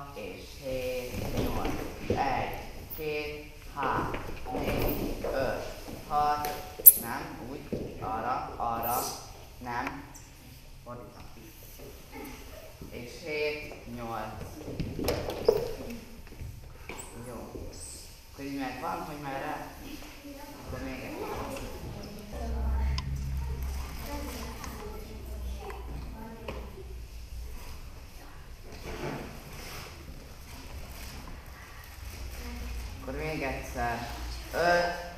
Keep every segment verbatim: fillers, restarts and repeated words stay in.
és hét, nyolc, egy, két, három, négy, öt, hat, nem, úgy, arra, arra, nem, fordítom. És hét, nyolc. Jó. Akkor így megvan, hogy már rá? De még egy. Akkor még egyszer. öt,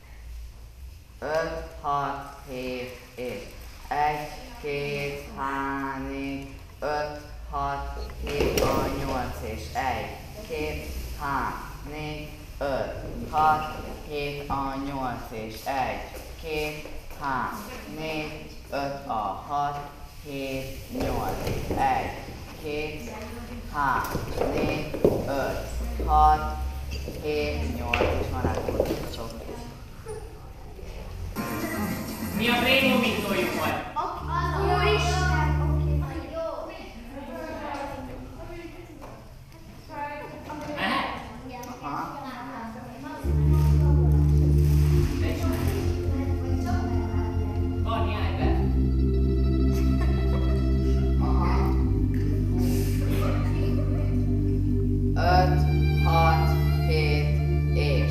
öt, hat, hét, és egy, két, három, négy, öt, hat, hét, a nyolc, és egy, két, három, négy, öt, hat, hét, a nyolc, és egy, két, három, négy, öt, a hat, hét, nyolc, egy, két, három, négy, öt, hat, hét, nyolc, és van átfordítások. Mi a Playmobil toljuk majd? Úristen! Mehet? Aha. Barni, állj be! Aha. öt, hat, hét, és.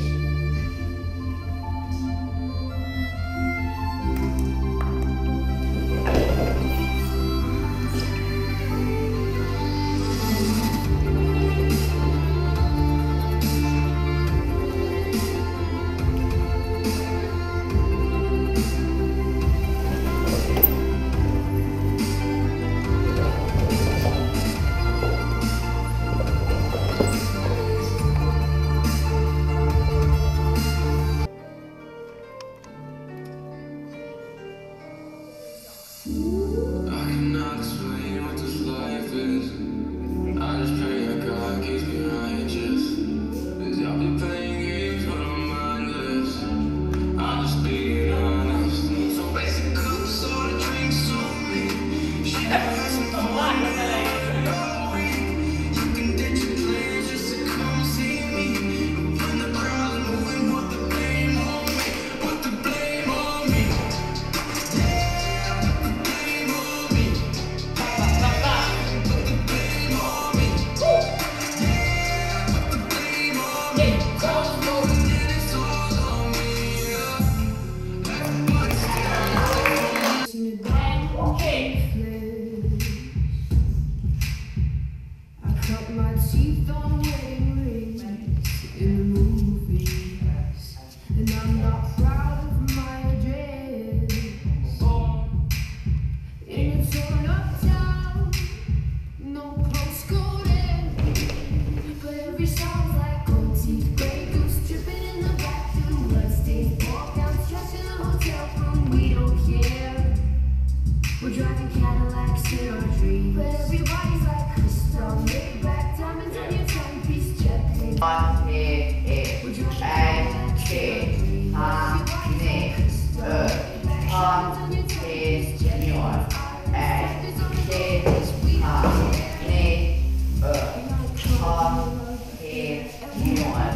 hat, hét, és egy, két, három, négy, öt, hat, hét, nyolc, egy, két, három, négy, öt, hat, hét, nyolc,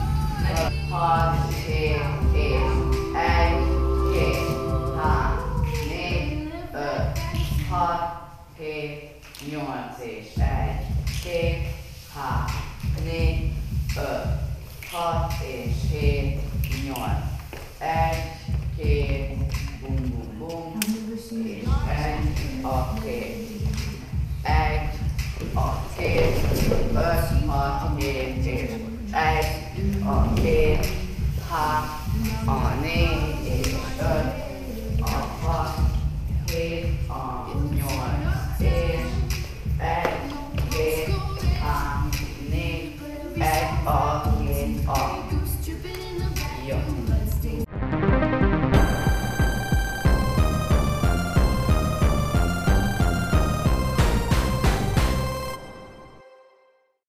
hat, hét, és egy, két, három, négy, öt, hat, hét, nyolc, és egy, két, három, négy, öt, hat és hét, nyolc, egy, két, bum, bum, bum, és egy, a két, egy, a két, öt, hat, hét, és egy, a két, három, a négy,